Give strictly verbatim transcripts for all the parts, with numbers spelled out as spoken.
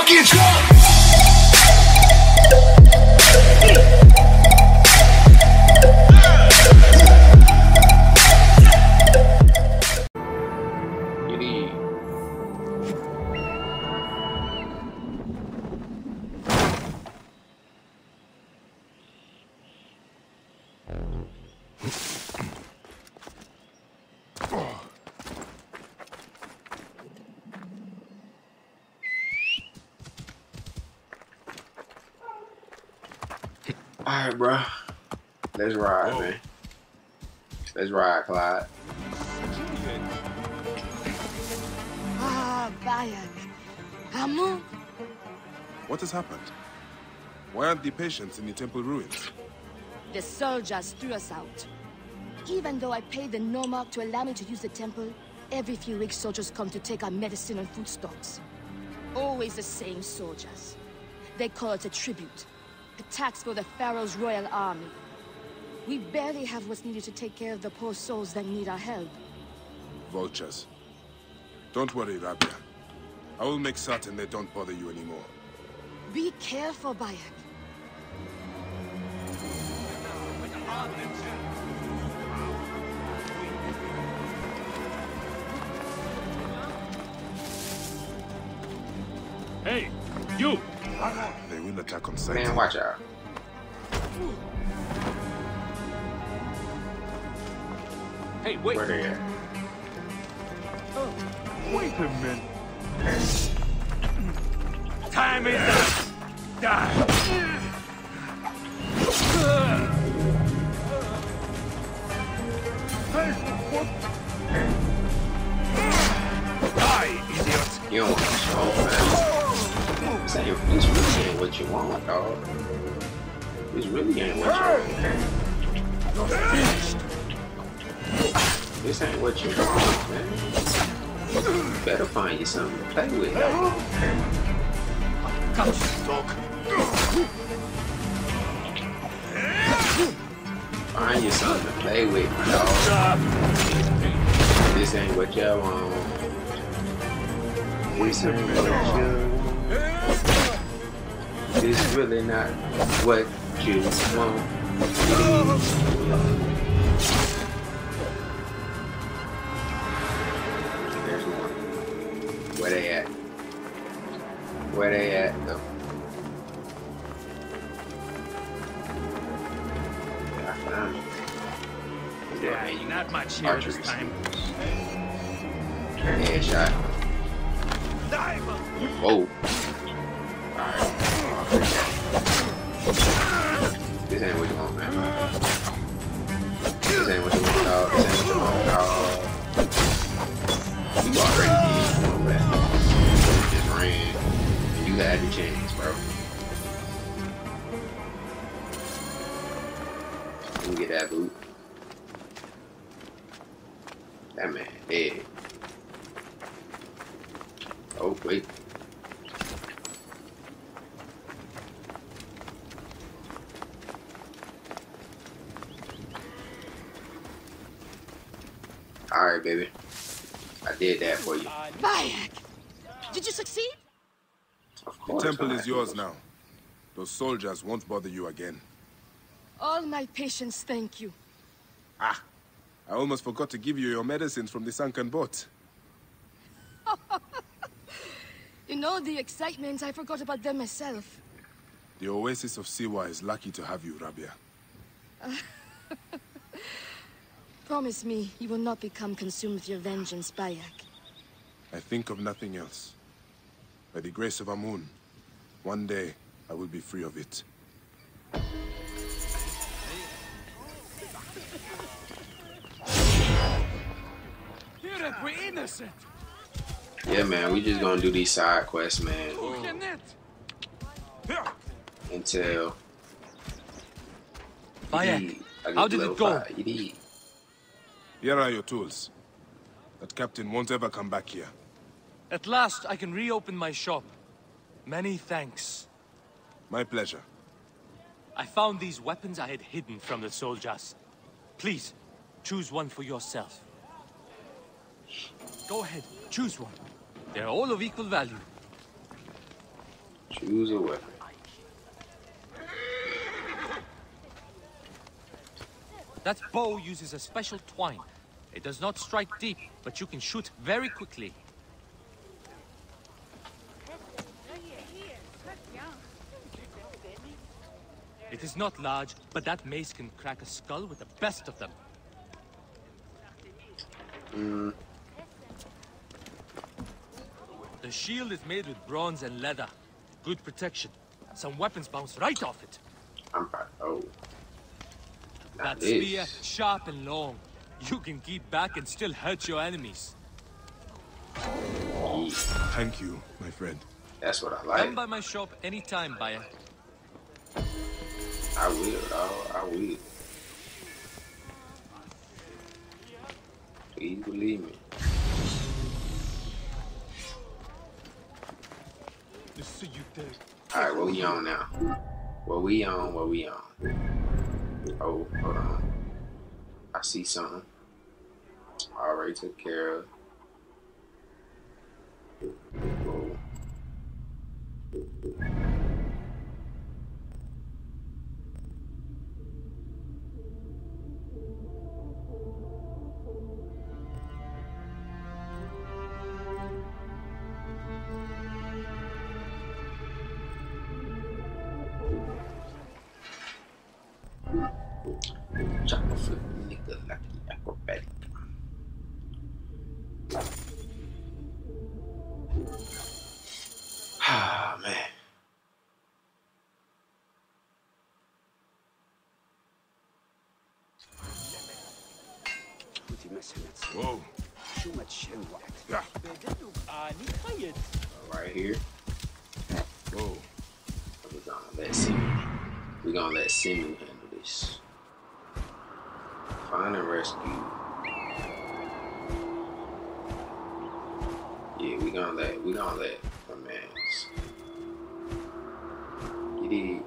get drunk. You need. Alright, bro. Let's ride, oh. man. Let's ride, Clyde. Ah, Bayek. Amun. What has happened? Why aren't the patients in the temple ruins? The soldiers threw us out. Even though I paid the Nomarch to allow me to use the temple, every few weeks soldiers come to take our medicine and food stocks. Always the same soldiers. They call it a tribute. A tax for the Pharaoh's royal army. We barely have what's needed to take care of the poor souls that need our help. Vultures. Don't worry, Rabia. I will make certain they don't bother you anymore. Be careful, Bayek. Hey, you! They will attack on sight. Man, watch out. Hey, wait! Where they at? Oh, wait a minute. Time is up! Die! Die, idiot! You don't want to smoke, man. This ain't, this really ain't what you want, dog. This really ain't what you want. This ain't what you want, man. You better find you something to play with, dog. Come, dog. Find you something to play with, dog. This ain't what you want. This ain't what you want. This really not what you want. There's one. Where they at? Where they at, though? I found it. Yeah, Yeah, not much here this time. Headshot. Whoa. Alright. This ain't what you want, man. This ain't what you want, dog. This ain't what you want, dog. You already did one back. You just ran. And you had your chance, bro. Let me get that boot. That man dead. Oh, wait. Alright, baby. I did that for you. Bayek! Did you succeed? Of The course. temple I- is yours now. Those soldiers won't bother you again. All my patients thank you. Ah! I almost forgot to give you your medicines from the sunken boat. You know, the excitement, I forgot about them myself. The Oasis of Siwa is lucky to have you, Rabia. Promise me you will not become consumed with your vengeance, Bayek. I think of nothing else. By the grace of Amun, one day I will be free of it. We're innocent! Yeah, man. We just gonna do these side quests, man. Until. Bayek, how did it go? You need. Here are your tools. That captain won't ever come back here. At last, I can reopen my shop. Many thanks. My pleasure. I found these weapons I had hidden from the soldiers. Please, choose one for yourself. Go ahead, choose one. They're all of equal value. Choose a weapon. That bow uses a special twine. It does not strike deep, but you can shoot very quickly. It is not large, but that mace can crack a skull with the best of them. Mm. The shield is made with bronze and leather. Good protection. Some weapons bounce right off it. I'm about oh. That spear, sharp and long. You can keep back and still hurt your enemies. Yeah. Thank you, my friend. That's what I like. Come by my shop anytime, buyer. I will, dog. I will. Please believe me. Alright, what we on now? What we on? What we on? Oh, hold on. I see something. I already took care of. Whoa. Chopper flip, nigga, lucky acrobatic. Ah, man. Whoa. Yeah. Right here. Whoa. We're gonna let Simu. We're gonna let Simu handle this. Find and rescue. Yeah, we gonna let we gonna let my man's get it.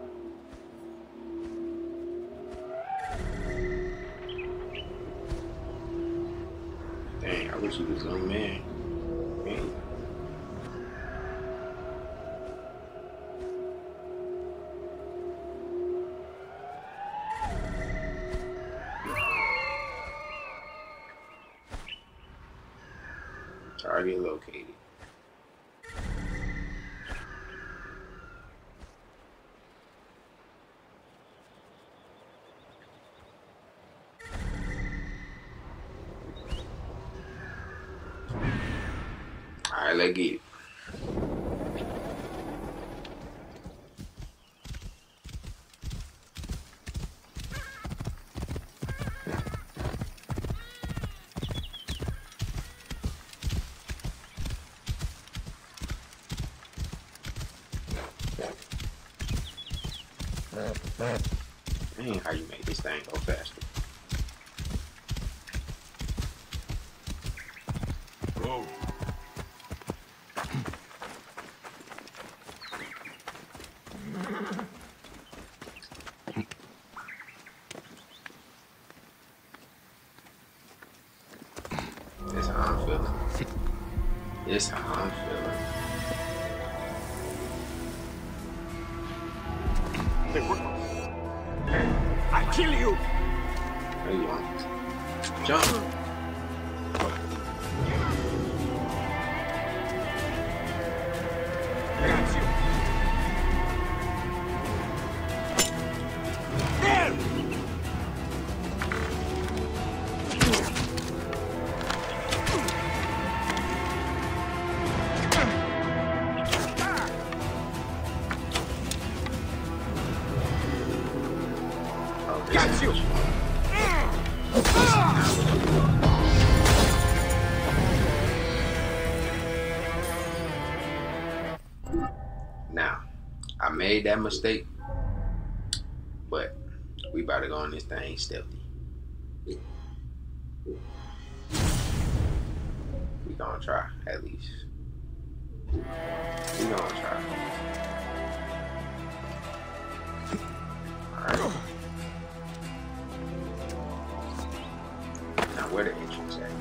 Dang, I wish he was young man. Man. Target located. Alright, let's get it. Dang, how you make this thing go faster? Whoa. This how I'm feeling. This how I'm feeling. I'll kill you! There you are. Jump. Got you! Now, I made that mistake, but we about to go on this thing stealthy. We gonna try, at least. We gonna try. Alright. Now, where the entrance at?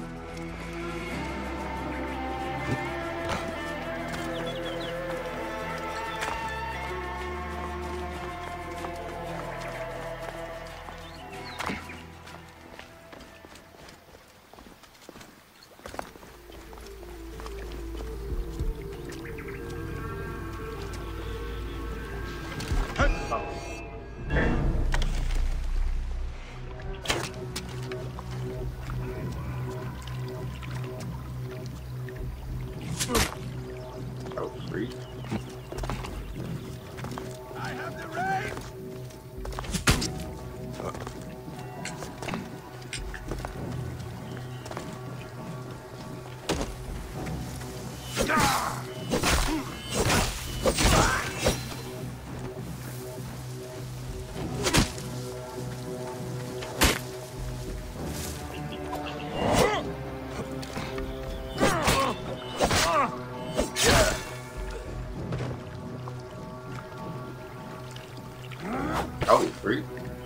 Oh, free. I have the rain. Oh, free.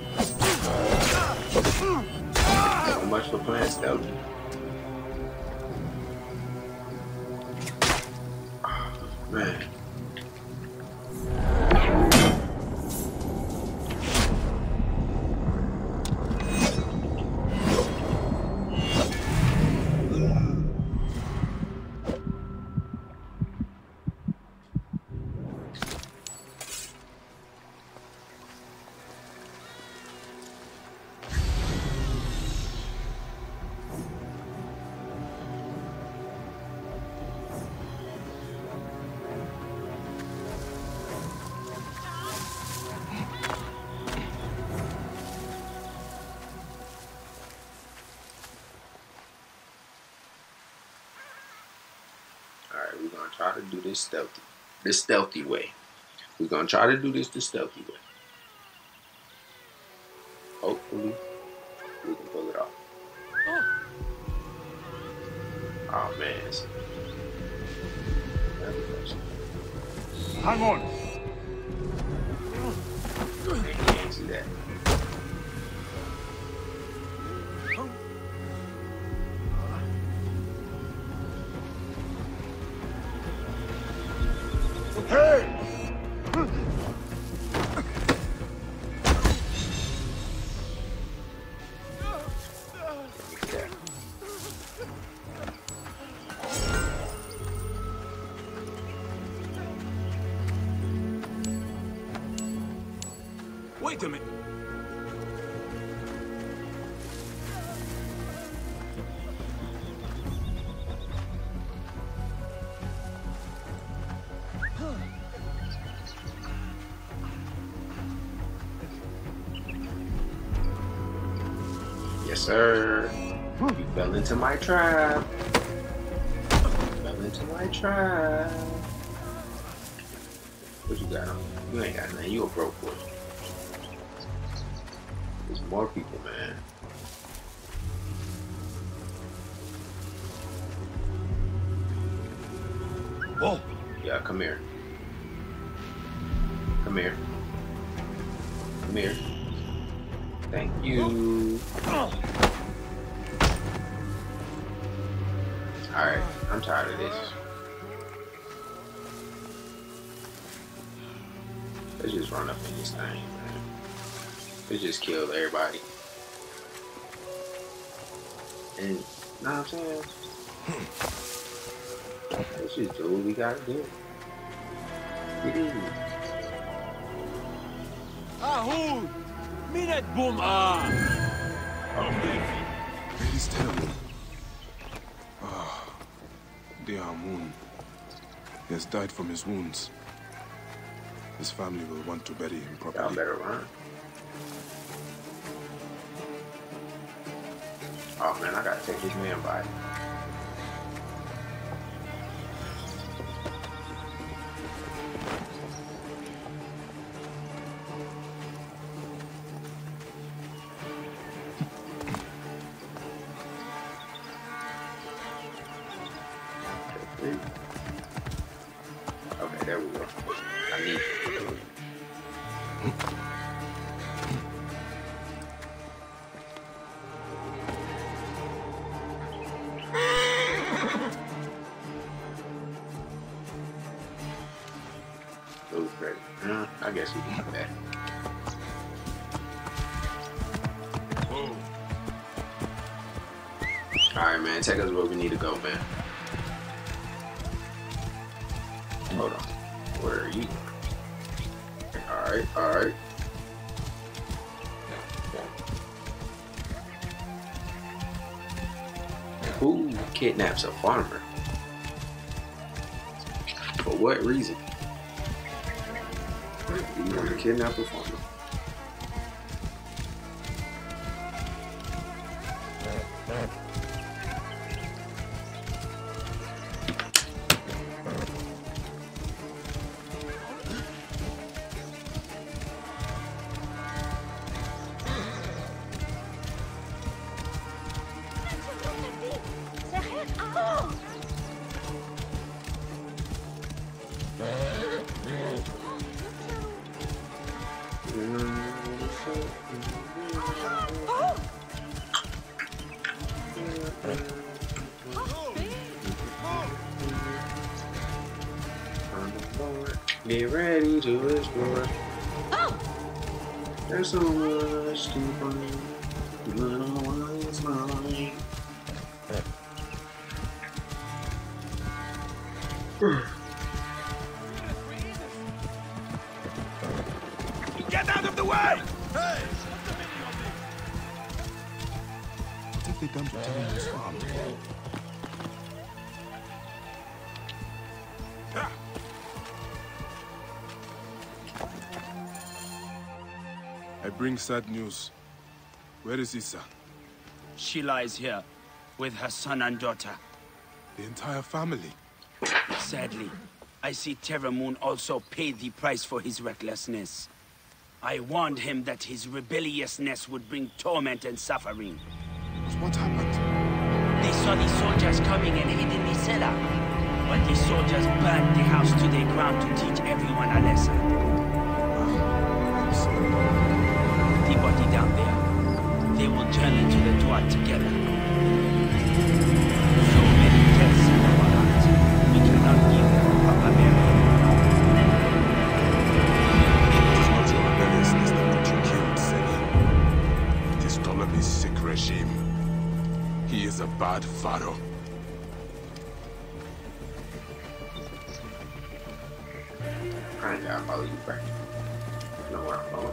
So much for playing stealth. Oh, man. Alright, we're gonna try to do this stealthy. This stealthy way. We're gonna try to do this the stealthy way. Hopefully, we can pull it off. Oh man. It's... Hang on. I can't see that. Hey! Wait a minute. Yes, sir. You fell into my trap. You fell into my trap. What you got on? You ain't got nothing. You a broke boy. There's more people, man. Whoa. Yeah, come here. Come here. Come here. Thank you. Alright, I'm tired of this. Let's just run up in this thing, man. Let's just kill everybody. And, know what I'm saying? Let's just do what we gotta do. It is. Ahul! Minute boom ah! It is terrible. Ah, dear Amun. He has died from his wounds. His family will want to bury him Y'all properly. better run. Oh man, I gotta take this man body. Okay, there we go. I need you. Those ready. Uh, I guess we can do that. Alright, man. Take us where we need to go, man. Hold on. Where are you? Alright, alright. Who kidnaps a farmer? For what reason? You want to kidnap a farmer? Be ready to explore. Oh! There's so much to find. But all is mine. Get out of the way! Hey! What have they done to Tyrion's farm? I bring sad news. Where is Issa? She lies here, with her son and daughter. The entire family? Sadly, I see Terramoon also paid the price for his recklessness. I warned him that his rebelliousness would bring torment and suffering. But what happened? They saw the soldiers coming and hid in the cellar. But the soldiers burned the house to the ground to teach everyone a lesson. I'm sorry. The body down there. They will journey to the Dwar together. So many deaths in our hearts. We cannot give them a proper burial. It is not your rebelliousness that got you killed, Seni. It is Ptolemy's sick regime. He is a bad pharaoh. I ain't gotta follow you back. You know where I'm going.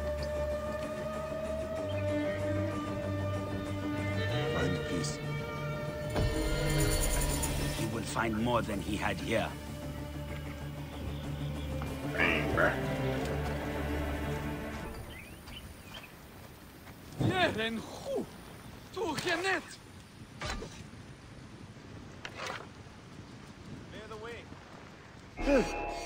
Find peace. He will find more than he had here. Dang, bruh. Jeren Hu, tu genet. Clear the way.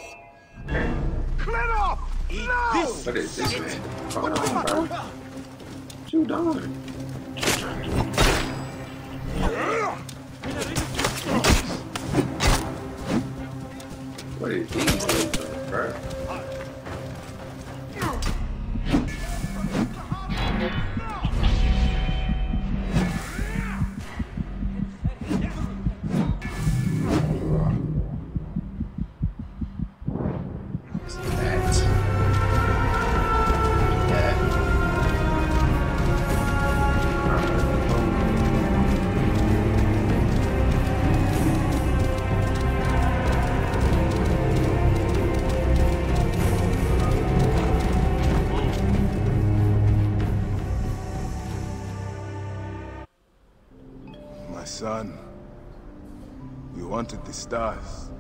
Clear off! No! What is this, man? Hold on, bro. What you doing? What is these doing, bro? What's that? That. My son, you wanted the stars.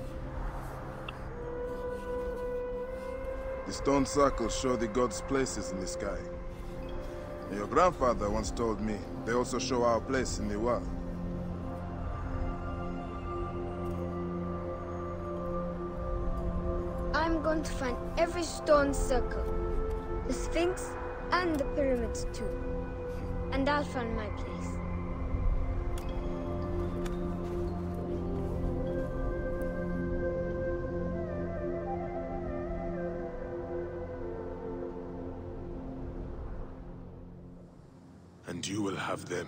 The stone circles show the gods' places in the sky. Your grandfather once told me they also show our place in the world. I'm going to find every stone circle, the Sphinx, and the pyramids too. And I'll find my place. And you will have them.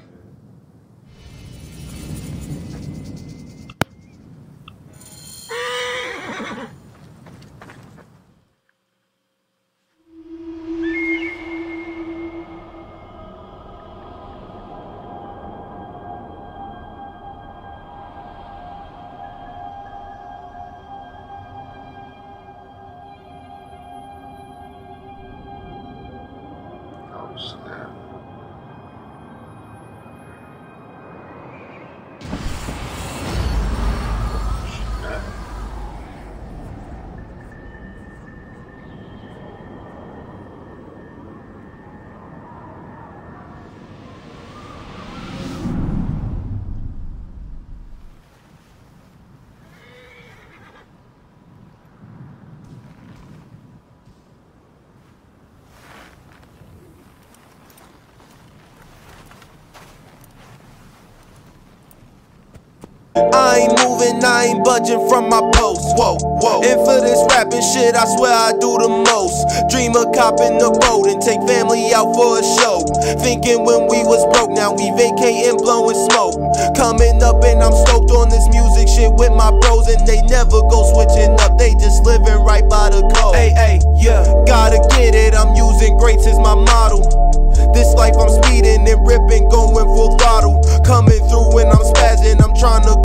I ain't moving, I ain't budging from my post. Whoa, whoa. And for this rapping shit, I swear I do the most. Dream of copping the boat and take family out for a show. Thinking when we was broke, now we vacating, blowing smoke. Coming up and I'm stoked on this music shit with my bros, and they never go switching up, they just living right by the code. Hey, hey, yeah, gotta get it, I'm using greats as my model. This life I'm speeding and ripping, going full throttle. Coming through when I'm spazzing, I'm trying to